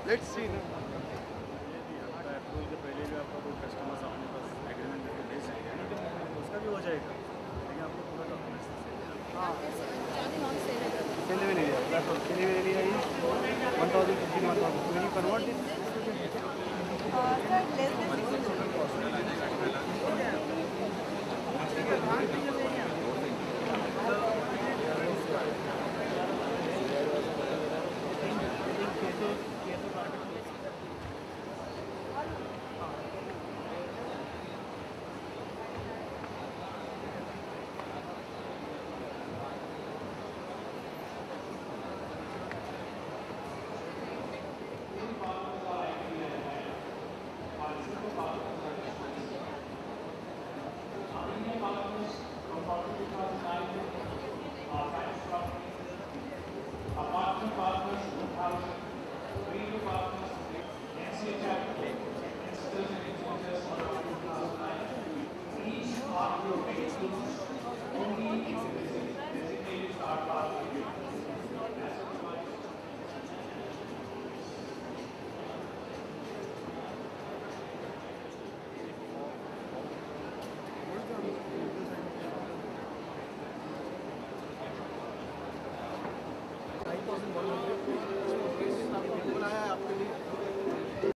Let's see ना। आपका approval के पहले भी आपका कोई कस्टमर्स अपने पास एग्रीमेंट करके भेज सकते हैं ना, तो उसका भी हो जाएगा, लेकिन आपको पूरा डॉक्यूमेंट्स हाँ C eleven area that's C eleven area is 1015 1000 when you convert it Apartment partners 1000, retail partners MCHI institutions and influencers on 2009. Each are your vehicles only